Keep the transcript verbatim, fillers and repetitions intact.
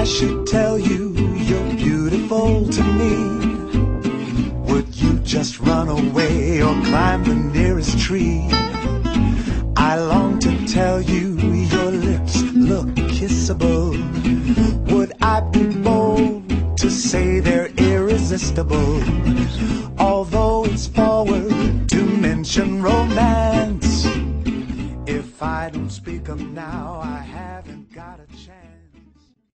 I should tell you you're beautiful to me, would you just run away or climb the nearest tree? I long to tell you your lips look kissable. Would I be bold to say they're irresistible? Although it's forward to mention romance, if I don't speak 'em now,